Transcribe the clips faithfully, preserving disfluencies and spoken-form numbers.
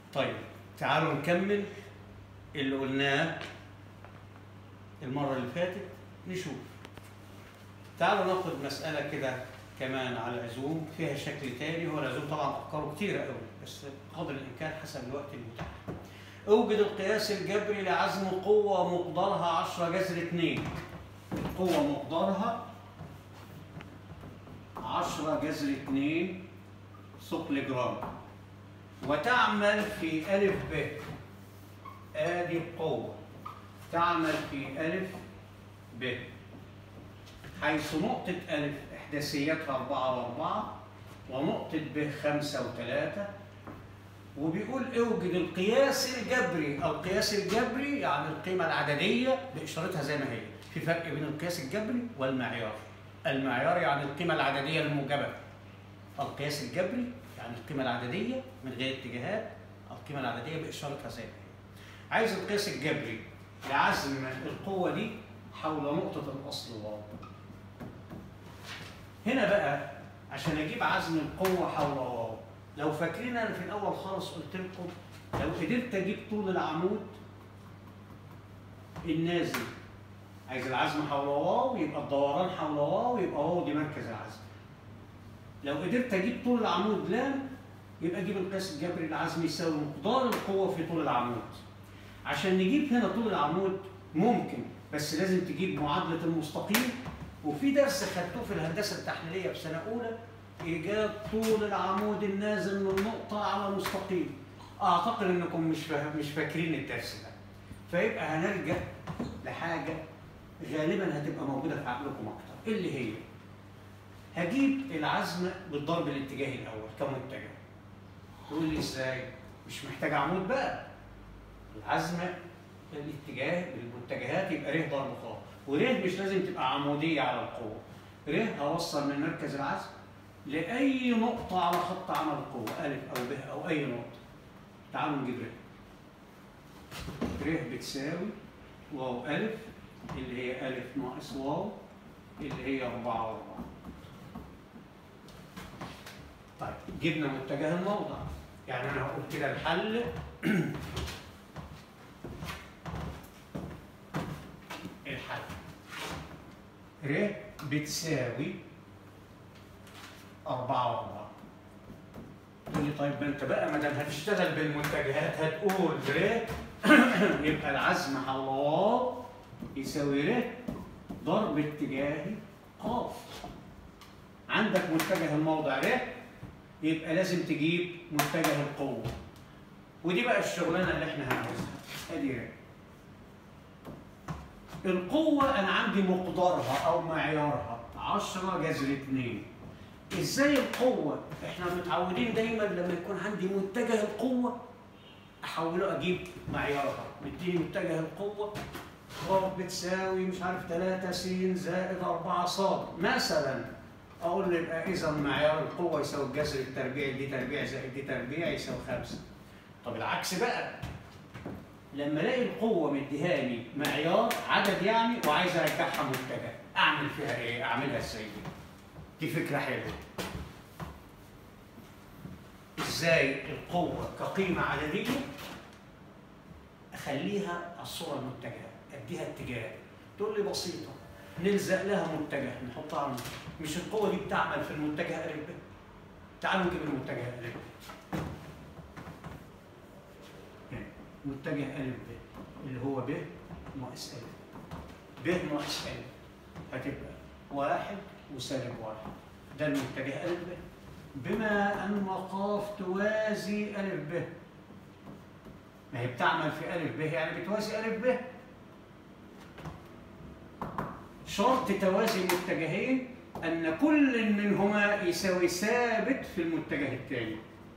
طيب تعالوا نكمل اللي قلناه المرة اللي فاتت. نشوف، تعالوا ناخد مسألة كده كمان على العزوم فيها شكل تاني. هو العزوم طبعا أفكاره كتيرة قوي بس قدر الإمكان حسب الوقت المتاح. اوجد القياس الجبري لعزم قوة مقدارها عشرة جذر اتنين. قوة مقدارها عشرة جذر اتنين ثقل جرام، وتعمل في ألف ب. آدي القوة تعمل في ألف ب، حيث نقطة ألف إحداثيتها أربعة وأربعة ونقطة ب خمسة وثلاثة. وبيقول اوجد القياس الجبري. القياس الجبري يعني القيمة العددية بإشارتها زي ما هي. في فرق بين القياس الجبري والمعيار. المعيار يعني القيمة العددية الموجبة. القياس الجبري يعني القيمة العددية من غير اتجاهات، القيمة العددية بإشارتها زي ما هي. عايز القياس الجبري لعزم القوة دي حول نقطة الأصل واو. هنا بقى عشان أجيب عزم القوة حول واو، لو فاكرين أنا في الأول خالص قلت لكم لو قدرت أجيب طول العمود النازل، عايز العزم حول واو يبقى الدوران حول واو، يبقى واو دي مركز العزم. لو قدرت أجيب طول العمود لام يبقى أجيب القياس الجبري للعزم يساوي مقدار القوة في طول العمود. عشان نجيب هنا طول العمود ممكن، بس لازم تجيب معادلة المستقيم. وفي درس خدتوه في الهندسة التحليلية في سنة أولى إيجاد طول العمود النازل من نقطة على مستقيم. أعتقد إنكم مش فا... مش فاكرين الدرس ده. فيبقى هنرجع لحاجة غالبا هتبقى موجودة في عقلكم أكتر، اللي هي هجيب العزم بالضرب الاتجاهي الأول كمتجه. تقول لي إزاي؟ مش محتاج عمود بقى. العزم الاتجاه بالمتجهات يبقى ر ضرب خ، ور مش لازم تبقى عمودية على القوة. ر هوصل من مركز العزم لأي نقطة على خط عمل القوة، ألف أو ب أو أي نقطة. تعالوا نجيب ر. ر بتساوي واو ألف اللي هي ألف ناقص واو اللي هي أربعة وأربعة. طيب جبنا متجه الموضع، يعني أنا هقول كده الحل الحل ر بتساوي أربعة وأربعة. تقول لي طيب ما أنت بقى ما دام هتشتغل بالمتجهات هتقول ر يبقى العزم حول واو يساوي ر ضرب اتجاهي ق. عندك متجه الموضع ر يبقى لازم تجيب متجه القوة. ودي بقى الشغلانة اللي احنا هنعوزها. ادي ر. القوة أنا عندي مقدارها أو معيارها عشرة جذر اتنين. إزاي القوة؟ إحنا متعودين دايماً لما يكون عندي متجه القوة أحوله أجيب معيارها. مديني متجه القوة واو بتساوي مش عارف ثلاثة س زائد أربعة ص مثلاً. أقول له يبقى إذا معيار القوة يساوي الجذر التربيعي دي تربيع زائد دي تربيع يساوي خمسة. طب العكس بقى، لما الاقي القوه مديهاني معيار عدد يعني وعايز ارجعها متجه، اعمل فيها ايه؟ اعملها ازاي دي؟ دي فكره حلوه. ازاي القوه كقيمه عدديه اخليها على الصوره المتجهه، اديها اتجاه. تقول لي بسيطه، نلزق لها متجه نحطها على المتجه. مش القوه دي بتعمل في المتجه ا ب؟ تعالوا نجيب المتجه ا ب. متجه أ ب اللي هو ب ناقص أ. ب ناقص أ هتبقى واحد وسالب واحد. ده المتجه أ ب. بما أن ق توازي أ ب، ما هي بتعمل في أ ب يعني بتوازي أ ب. شرط توازي المتجهين أن كل منهما يساوي ثابت في المتجه الثاني.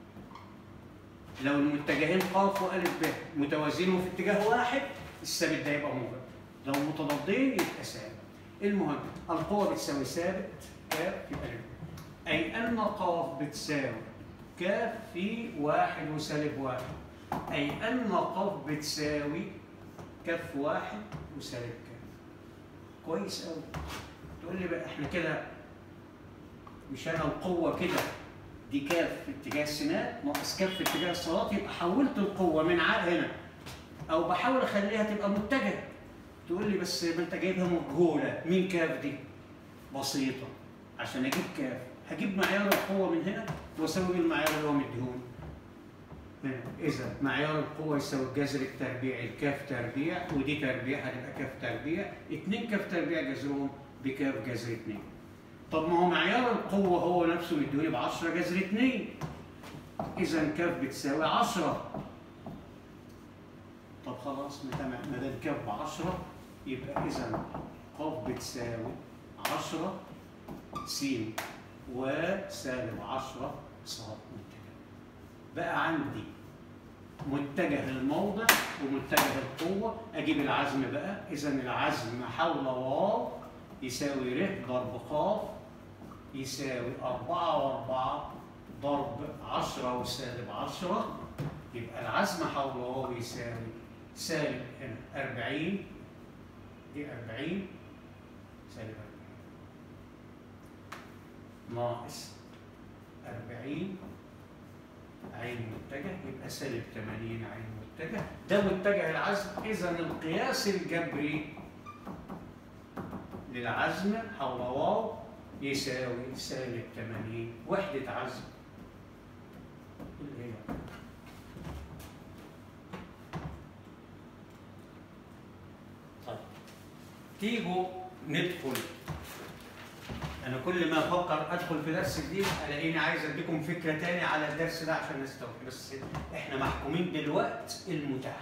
لو المتجهين ق وأ ب متوازيين في اتجاه واحد الثابت ده يبقى موجب، لو متضادين يبقى ثابت. المهم القوة بتساوي ثابت ك في أ ب، أي أن ق بتساوي ك في واحد وسالب واحد، أي أن ق بتساوي كف واحد وسالب ك. كويس أوي. تقول لي بقى إحنا كده مش أنا القوة كده دي كاف في اتجاه السينات ناقص كاف في اتجاه الصادات، يبقى حولت القوه من ع هنا، او بحاول اخليها تبقى متجهه. تقول لي بس ما انت جايبها مجهوله، مين كاف دي؟ بسيطه، عشان اجيب كاف هجيب معيار القوه من هنا واسوي المعيار اللي هو مديهوني. إذا معيار القوة يساوي الجذر التربيعي الكاف تربيع، ودي تربيع هتبقى كاف تربيع، اتنين كاف تربيع جذرهم بكاف جذر اتنين. طب ما هو معيار القوة هو نفسه مديوني ب عشرة جذر اتنين. إذا كاف بتساوي عشرة. طب خلاص ما دام كاف ب عشرة يبقى إذا قاف بتساوي عشرة س وسالب عشرة ص متجه. بقى عندي متجه الموضع ومتجه القوة. أجيب العزم بقى، إذا العزم حول واو يساوي ر ضرب ق يساوي أربعة وأربعة ضرب عشرة وسالب عشرة. يبقى العزم حول واو يساوي سالب هنا أربعين، دي أربعين سالب أربعين ناقص أربعين عين متجه، يبقى سالب ثمانين عين متجه. ده متجه العزم. إذا القياس الجبري للعزم حول واو يساوي سالب ثمانين وحدة عزم اللي هي طيب. تيجوا ندخل. أنا كل ما أفكر أدخل في درس جديد ألاقيني عايز أديكم فكرة تاني على الدرس ده عشان نستوعب، بس إحنا محكومين بالوقت المتاح.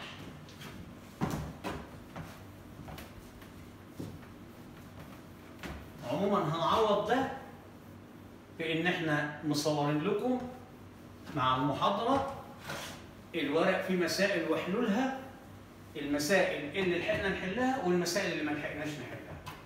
عموما هنعوض ده بإن إحنا مصورين لكم مع المحاضرة الورق فيه مسائل وحلولها، المسائل اللي لحقنا نحلها والمسائل اللي ما لحقناش نحلها.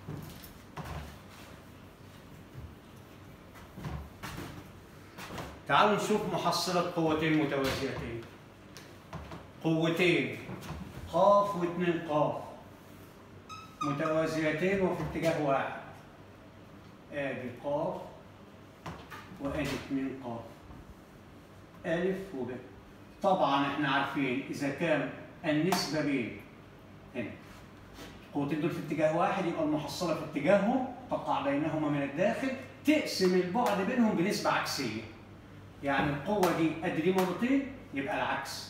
تعالوا نشوف محصلة قوتين متوازيتين. قوتين قاف واثنين قاف متوازيتين وفي اتجاه واحد. ادي قاف وادي اثنين قاف، الف وب. طبعا احنا عارفين اذا كان النسبة بين هنا القوتين دول في اتجاه واحد يبقى المحصلة في اتجاههم تقع بينهما من الداخل، تقسم البعد بينهم بنسبة عكسية. يعني القوة دي قد دي مرتين يبقى العكس.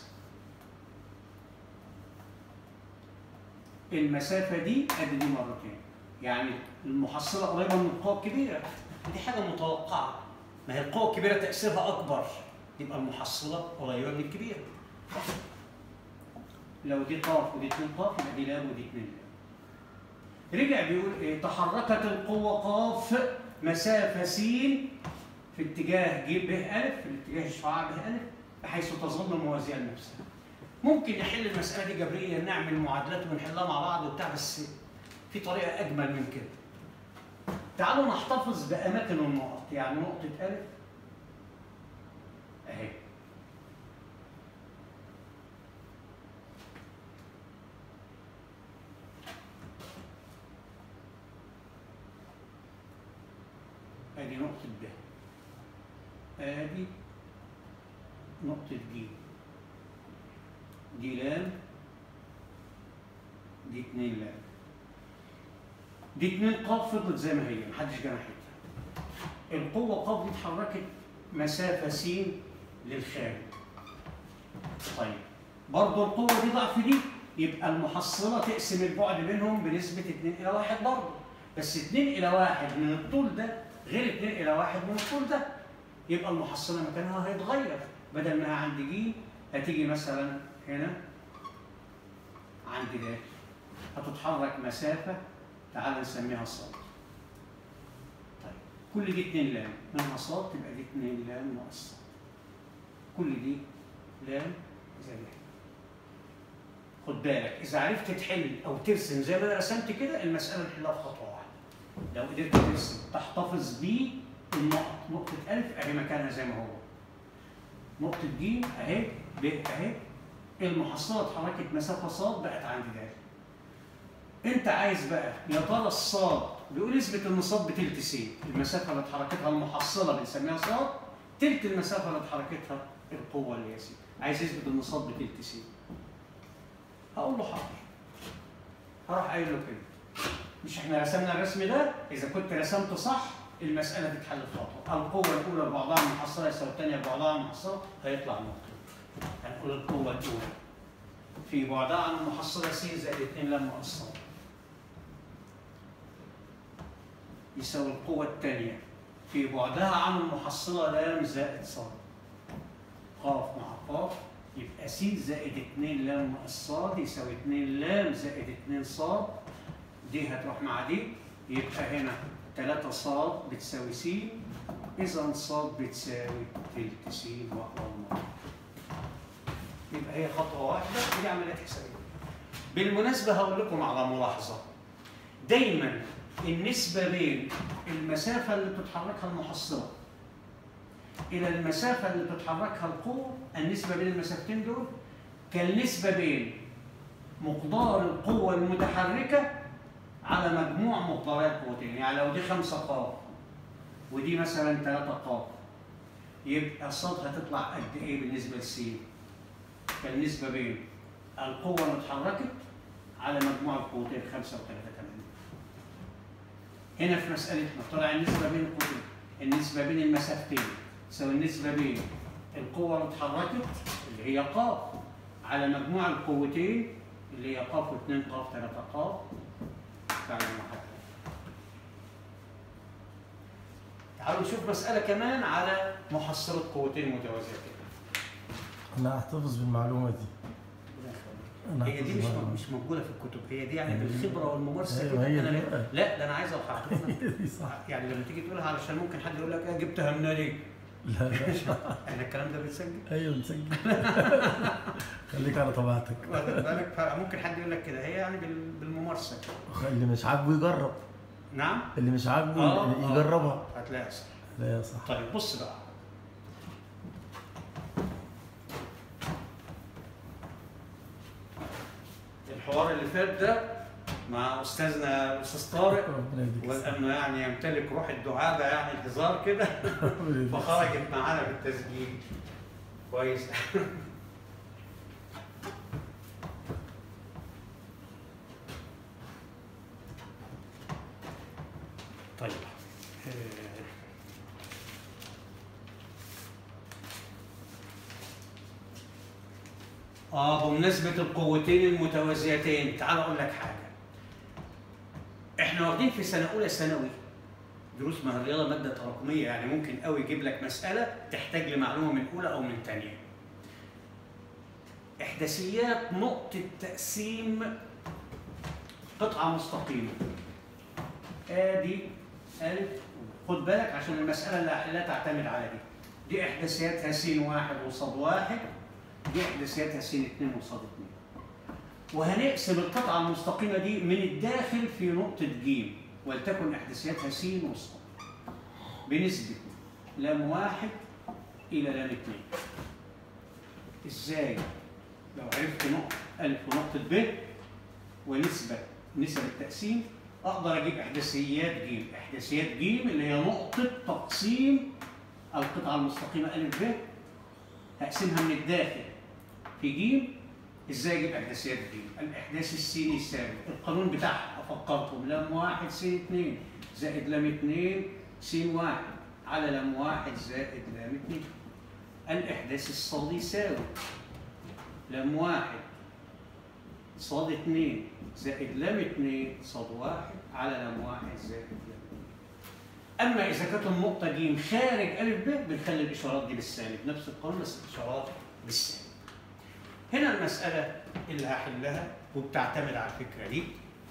المسافة دي قد دي مرتين، يعني المحصلة قريبة من القوة الكبيرة. دي حاجة متوقعة، ما هي القوة الكبيرة تأثيرها أكبر، يبقى المحصلة قريبة من الكبيرة. لو دي قاف ودي اتنين قاف يبقى دي لام ودي اتنين لام. رجع بيقول إيه؟ تحركت القوة قاف مسافة س في اتجاه ج ب أ في الاتجاه الشعاع ب أ بحيث تظل موازية لنفسها. ممكن نحل المسألة دي جبريا، نعمل معادلات ونحلها مع بعض وبتاع، بس في طريقة أجمل من كده. تعالوا نحتفظ بأماكن النقط، يعني نقطة أ أهي. أدي نقطة ب، ادي نقطة ج، دي لام، دي اتنين لام، دي اتنين قاف فضلت زي ما هي محدش جه ناحيتها. القوة قاف دي اتحركت مسافة س للخارج. طيب برضه القوة دي ضعف دي، يبقى المحصلة تقسم البعد بينهم بنسبة اتنين إلى واحد برضه، بس اتنين إلى واحد من الطول ده غير اتنين إلى واحد من الطول ده، يبقى المحصلة مكانها هيتغير. بدل ما هي عند ج هتيجي مثلا هنا عند د، هتتحرك مسافة تعال نسميها ص. طيب كل دي اتنين لام منها ص، تبقى دي اتنين لام ناقص ص. كل دي لام زي ما هي. خد بالك إذا عرفت تحل أو ترسم زي ما أنا رسمت كده المسألة نحلها في خطوة واحدة. لو قدرت ترسم تحتفظ بيه النقط، نقطة ألف أهي مكانها زي ما هو، نقطة ج أهي، ب أهي، المحصلة اتحركت مسافة ص بقت عند د. أنت عايز بقى يا ترى الصاد بيقول اثبت إن ص بتلت س، المسافة اللي اتحركتها المحصلة بنسميها ص، تلت المسافة اللي اتحركتها القوة اللي هي س. عايز يثبت ان ص بتلت س. هقول له حاضر. هروح قايل له كده. مش احنا رسمنا الرسم ده؟ إذا كنت رسمت صح المسألة تتحل في خطوة. القوة الأولى بعضها المحصلة يساوي الثانية بعضها المحصلة، هيطلع نقطة. هنقول القوة الأولى في بعدها عن المحصلة س زائد اتنين لام مقصرة يساوي القوة الثانية في بعدها عن المحصلة لام زائد ص. قاف مع قاف يبقى س زائد اتنين لام مقصرة يساوي اتنين لام زائد اتنين ص. دي هتروح مع دي يبقى هنا تلاتة ص بتساوي س. إذا ص بتساوي تلت س وهو المطلوب. يبقى هي خطوة واحدة ودي عمليات حسابية. بالمناسبة هقول لكم على ملاحظة. دايما النسبة بين المسافة اللي بتتحركها المحصلة إلى المسافة اللي بتتحركها القوة، النسبة بين المسافتين دول كالنسبة بين مقدار القوة المتحركة على مجموع مقدارات القوتين. يعني لو دي خمسة ق ودي مثلا تلاتة ق يبقى ص هتطلع قد إيه بالنسبة لس؟ كالنسبة بين القوة اللي اتحركت على مجموع القوتين خمسة وثلاثة كمان. هنا في مسألتنا طلع النسبة بين القوتين، النسبة بين المسافتين تساوي النسبة بين القوة اللي اتحركت اللي هي ق على مجموع القوتين اللي هي ق واثنين ق ثلاثة ق. تعالوا نشوف مسألة كمان على محصلة قوتين متوازيتين. أنا أحتفظ بالمعلومة دي. هي دي مش مش موجودة في الكتب، هي دي يعني بالخبرة والممارسة أيوة كده. هي أنا دي. لا ده أنا عايز أوضح دي صح. يعني لما تيجي تقولها علشان ممكن حد يقول لك إيه جبتها منين ليه؟ لا لا احنا الكلام ده بيتسجل؟ ايوه بنسجل. خليك على طبيعتك. واخد بالك؟ ممكن حد يقول لك كده، هي يعني بالممارسة. اللي مش عاجبه يجرب. نعم؟ اللي مش عاجبه آه يجربها. آه هتلاقيها صح. هتلاقيها صح. طيب بص بقى. الحوار اللي فات ده مع استاذنا الاستاذ طارق وانه يعني يمتلك روح الدعابه يعني الهزار كده فخرجت معانا بالتسجيل. كويس. طيب اه بمناسبة القوتين المتوازيتين تعال اقول لك حاجة. احنا واخدين في سنة أولى ثانوي دروس مع الرياضة مادة تراكمية، يعني ممكن قوي يجيب لك مسألة تحتاج لمعلومة من أولى أو من ثانية. إحداثيات نقطة تقسيم قطعة مستقيمة. آدي ألف، خد بالك عشان المسألة اللي هحلها تعتمد على دي. دي إحداثياتها س واحد وصاد واحد، دي إحداثياتها س اثنين وصاد اثنين. وهنقسم القطعة المستقيمة دي من الداخل في نقطة ج، ولتكن إحداثياتها س وصاد بنسبة لام واحد إلى لام اثنين. إزاي؟ لو عرفت نقطة ألف ونقطة ب ونسبة نسب التقسيم أقدر أجيب إحداثيات ج. إحداثيات ج اللي هي نقطة تقسيم القطعة المستقيمة ألف ب، هقسمها من الداخل في ج. ازاي اجيب احداثيات ج؟ الاحداث السيني يساوي القانون بتاعها افكركم لام واحد س اثنين زائد لام اثنين س واحد على لام واحد زائد لام اثنين. الاحداث الصادي يساوي لام واحد صاد اثنين زائد لام اثنين صاد واحد على لام واحد زائد لام اثنين. اما اذا كانت النقطه ج خارج ا ب بنخلي الاشارات دي بالسالب، نفس القانون بس الاشارات بالسالب. هنا المسألة اللي هحلها وبتعتمد على الفكرة دي.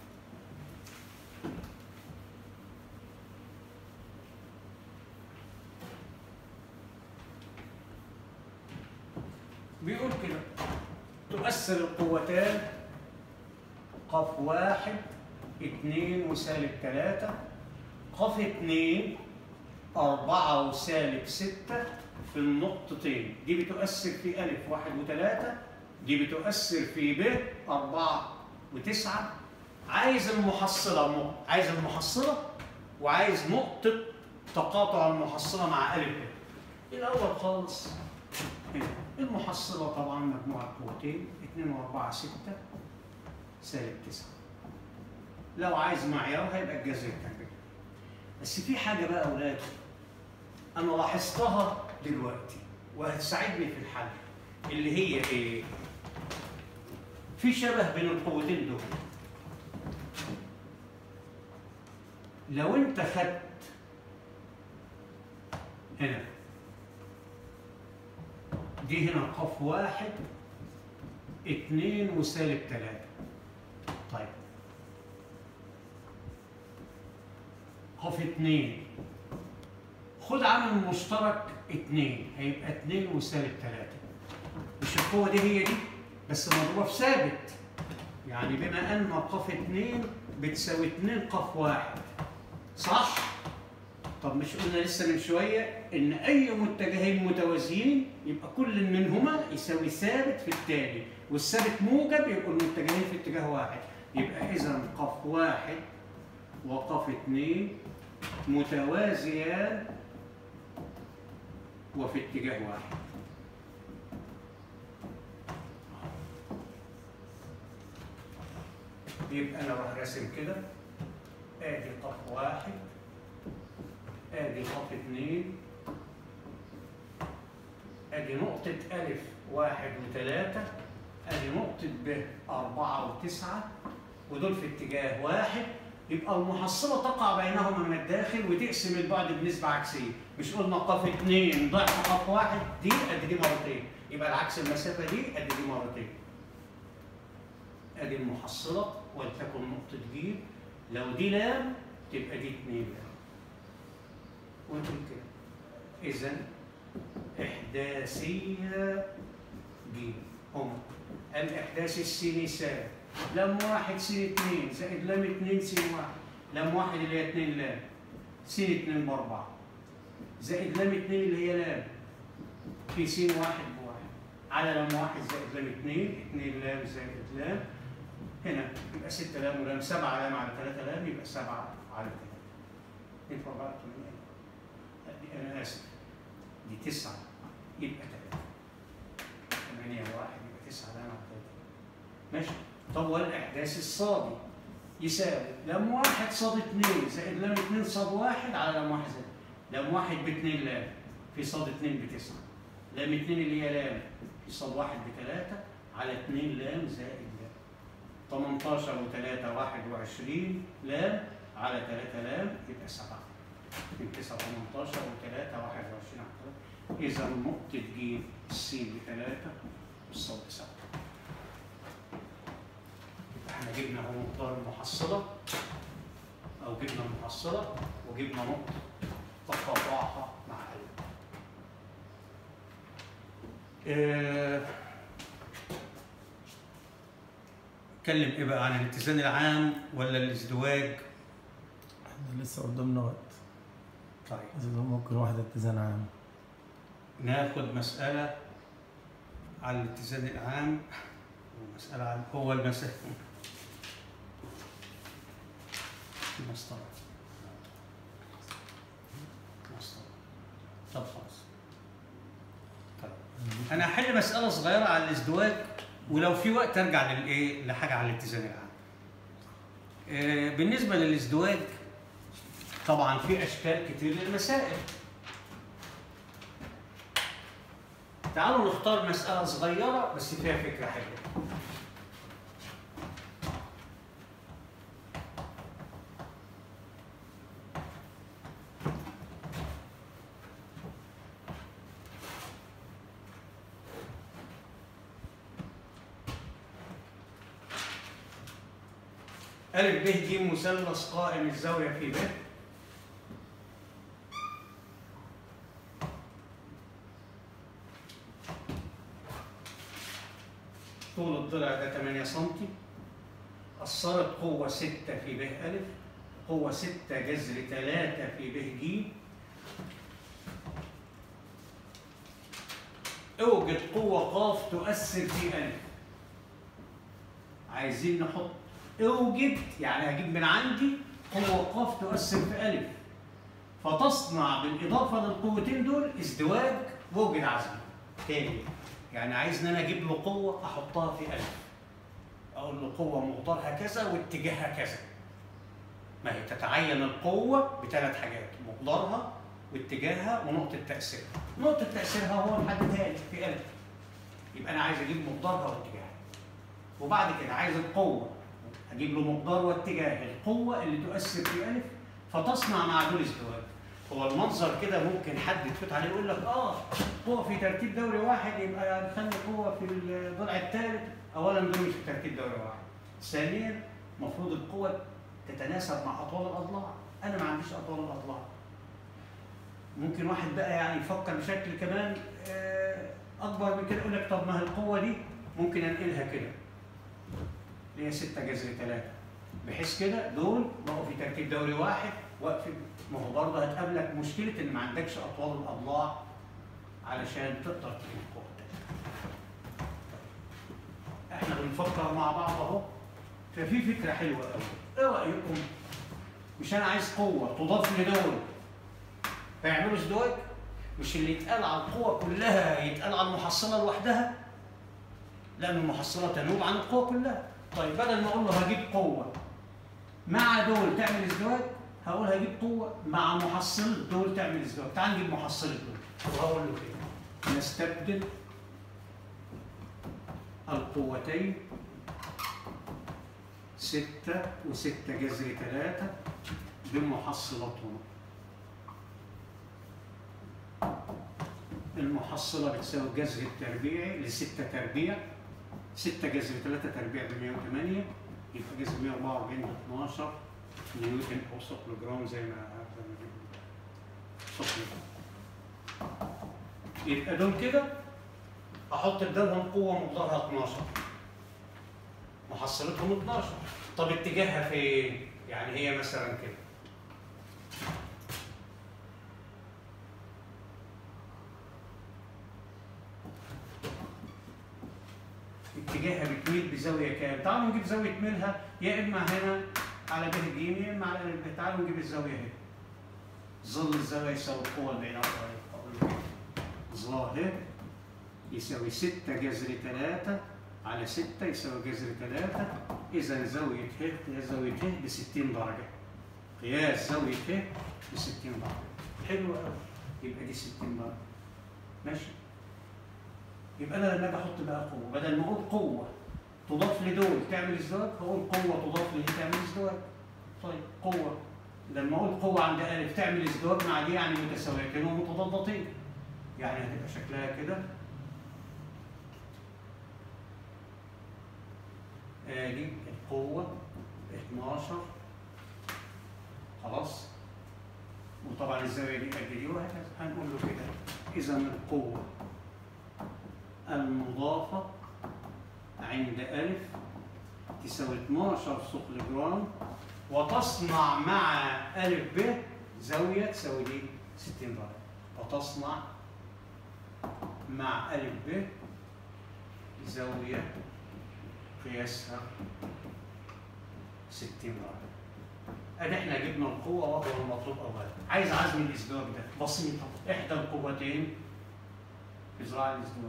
بيقول كده تؤثر القوتان ق واحد اثنين وسالب ثلاثة، ق اثنين أربعة وسالب ستة في النقطتين. دي بتؤثر في ألف واحد وثلاثة، دي بتؤثر في ب أربعة وتسعة. عايز المحصلة، عايز المحصلة وعايز نقطة تقاطع المحصلة مع ألف ب. الأول خالص هنا المحصلة طبعا مجموعة قوتين اتنين وأربعة ستة سالب تسعة. لو عايز معيار هيبقى الجذر التربيعي. بس في حاجة بقى أولاد أنا لاحظتها دلوقتي وهتساعدني في الحل، اللي هي إيه؟ في شبه بين القوتين دول. لو أنت خدت هنا دي هنا قاف واحد اتنين وسالب تلاتة. طيب قاف اتنين خد عامل مشترك اتنين هيبقى اتنين وسالب تلاتة. مش القوة دي هي دي بس مضروبة في ثابت، يعني بما ان قاف اتنين بتساوي اتنين قاف واحد صح؟ طب مش قلنا لسه من شوية إن أي متجهين متوازيين يبقى كل منهما يساوي ثابت في التاني، والثابت موجب يبقوا المتجهين في اتجاه واحد، يبقى إذا قاف واحد وقاف اتنين متوازيان وفي اتجاه واحد. يبقى أنا راح راسم كده آدي قاف واحد ادي قاف اتنين ادي نقطة ألف واحد وتلاتة ادي نقطة ب أربعة وتسعة ودول في اتجاه واحد. يبقى المحصلة تقع بينهما من الداخل وتقسم البعد بنسبة عكسية. مش قلنا قاف اتنين ضعف قاف واحد دي قد دي مرتين، يبقى العكس المسافة دي قد دي مرتين. ادي المحصلة ولتكن نقطة ج، لو دي لام تبقى دي اتنين لام. ونقول كده إذا إحداثية ج هما الإحداث السيني سالب لام واحد سين اتنين زائد لام اتنين سين واحد، لام واحد اللي هي اتنين لام سين اتنين بأربعة زائد لام اتنين اللي هي لام في سين واحد بواحد على لام واحد زائد لام اتنين اتنين لام زائد لام. هنا يبقى ستة لام ولام سبعة لام على تلاتة لام يبقى سبعة على تلاتة. اتنين في أربعة تمانية. أنا آسف دي تسعة يبقى تلاتة. ثمانية واحد يبقى تسعة لام على تلاتة. ماشي؟ طب والإحداث الصادي يساوي لام واحد صاد اتنين زائد لام اتنين صاد واحد على لام واحد زائد لام واحد باتنين لام في صاد اتنين بتسعة. لام اتنين اللي هي لام في صاد واحد بتلاتة على اتنين لام زائد لام. تمنتاشر وتلاتة واحد وعشرين لام على تلاتة لام يبقى سبعة. من تسعة تمنتاشر وتلاتة واحد وعشرين على تلاتة. إذا نقطة ج السين بتلاتة والصاد بسبعة. احنا جبنا هو مقدار المحصلة أو جبنا المحصلة وجبنا نقطة تقاطعها مع ال. اه اتكلم ايه بقى عن الاتزان العام ولا الازدواج؟ احنا لسه قدامنا وقت. طيب إذا ممكن واحدة اتزان عام. ناخد مسألة على الاتزان العام ومسألة عن هو المسألة المسطرة. مسطرة. طب خلاص. طيب أنا هحل مسألة صغيرة على الازدواج ولو في وقت أرجع للإيه؟ لحاجة على الاتزان العام. آه بالنسبة للازدواج طبعا في أشكال كتير للمسائل. تعالوا نختار مسألة صغيرة بس فيها فكرة حلوة. ألف ب ج مثلث قائم الزاوية في ب. طول الضلع ده تمانية سنتي. أثرت قوة ستة في ب أ، قوة ستة جذر تلاتة في ب ج. اوجد قوة ق تؤثر في أ. عايزين نحط اوجد يعني هجيب من عندي قوة ق تؤثر في أ. فتصنع بالإضافة للقوتين دول ازدواج موجد عزمي تاني. يعني عايز ان انا اجيب له قوة احطها في ألف، اقول له قوة مقدارها كذا واتجاهها كذا. ما هي تتعين القوة بثلاث حاجات: مقدارها واتجاهها ونقطة تأثيرها. نقطة تأثيرها هو محددها لي في ألف، يبقى أنا عايز أجيب مقدارها واتجاهها. وبعد كده عايز القوة، أجيب له مقدار واتجاه القوة اللي تؤثر في ألف فتصنع مع دول ازدواج. هو المنظر كده ممكن حد يتفوت عليه يقول لك آه قوة في ترتيب دوري واحد يبقى نخلي قوة في الضلع الثالث. أولاً دول مش في ترتيب دوري واحد. ثانياً المفروض القوة تتناسب مع أطوال الأضلاع. أنا ما عنديش أطوال الأضلاع. ممكن واحد بقى يعني يفكر بشكل كمان اكبر من كده، يقول لك طب ما هي القوه دي ممكن انقلها كده اللي هي ستة جذر ثلاثة، بحيث كده دول بقوا في ترتيب دوري واحد واقف. ما هو برضه هتقابلك مشكله ان ما عندكش اطوال الاضلاع علشان تقدر تجيب القوه الثانيه. احنا بنفكر مع بعض اهو، ففي فكره حلوه قوي. ايه رايكم؟ مش انا عايز قوه تضاف لدول فيعملوا ازدواج؟ مش اللي يتقال على القوة كلها يتقال على المحصلة لوحدها؟ لأن المحصلة تنوب عن القوة كلها. طيب بدل ما أقول له هجيب قوة مع دول تعمل ازدواج، هقول هجيب قوة مع محصلة دول تعمل ازدواج. تعال نجيب محصلة دول وهقول له كده: نستبدل القوتين ستة وستة جذر ثلاثة بمحصلتهما. المحصلة بتساوي الجذر التربيعي لستة تربيع، ستة جذر ثلاثة تربيع ب مئة وثمانية، يبقى جذر مئة وأربعة وأربعين ب اثناشر نيوتن أو ثقل جرام زي ما ثقل. يبقى دول كده أحط بدالهم قوة مقدارها اثناشر، محصلتهم اثناشر. طب اتجاهها فين؟ يعني هي مثلا كده، اتجاهها بتميل بزاويه كام؟ تعالوا نجيب زاويه ميلها يا اما هنا على ب ج يا اما على ب. تعالوا نجيب الزاويه هنا. ظل الزاويه يساوي القوه البعيده عن الطريق. ظاهر يساوي ستة جذر ثلاثة على ستة يساوي جذر ثلاثة. اذا زاويه ه قياس زاويه ه ب ستين درجه. قياس زاويه ه ب ستين درجه. حلو قوي. يبقى دي ستين درجه. ماشي؟ يبقى انا لما اجي احط بقى قوه، بدل ما اقول قوه تضاف لدول تعمل ازدواج، هقول قوه تضاف لدي تعمل ازدواج. طيب قوه، لما اقول قوه عند الف تعمل ازدواج مع دي يعني متساويتين ومتضادتين، يعني هتبقى شكلها كده. ادي القوه اثناشر خلاص، وطبعا الزاويه دي قد دي وهكذا. هنقول له كده: اذا القوه المضافة عند ألف تساوي اثناشر ثقل جرام، وتصنع مع ألف ب زاوية تساوي دي ستين درجة. وتصنع مع ألف ب زاوية قياسها ستين درجة. أدي إحنا جبنا القوة وهو المطلوب أولا. عايز عزم الازدواج ده بسيطة، إحدى القوتين في ذراع الازدواج.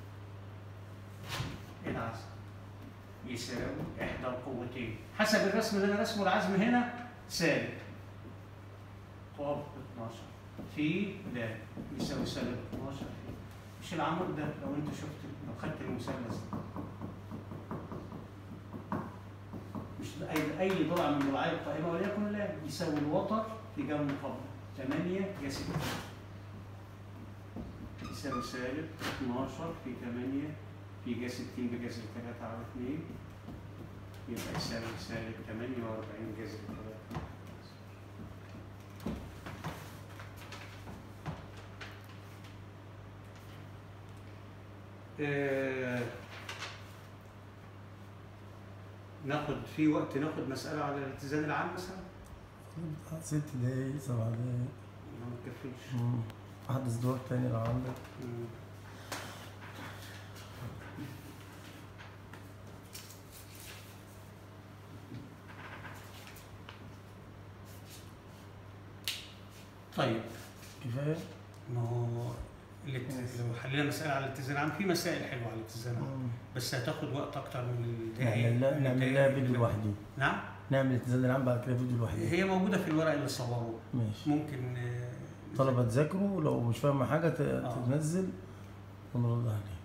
العزم يساوي إحدى القوتين حسب الرسم اللي أنا رسمه. العزم هنا سالب قوة اثناشر في د يساوي سالب اثناشر في، مش العمود ده لو أنت شفت لو خدت المثلث ده، مش أي أي ضلع من ضلعي القائمة وليكن لا يساوي الوتر في جنب مقابل ثمانية يا ستة يساوي سالب اثناشر في ثمانية في جا ستين بجذر ثلاثة على اثنين، يبقى يساوي سالب ثمانية وأربعين جذر ثلاثة. آه ناخد في وقت ناخد مسألة على الاتزان العام مثلا؟ ست دقايق سبع دقايق ما تكفيش. واحد ازدواج تاني لو عندك. مم. طيب كفايه. ما هو الات- لو حلينا مسألة على الاتزان العام، في مسائل حلوة على الاتزان العام مم. بس هتاخد وقت أكتر من الدقايق. نعمل لها من نعمل الدقايق لها اللي فيديو فاتت. لوحده. نعم؟ نعمل الاتزان العام بعد كده فيديو لوحده. هي موجودة في الورق اللي صوروه. ماشي. ممكن آه، طلبة تذاكروا، لو مش فاهمة حاجة ت- آه. تنزل ونرد عليها.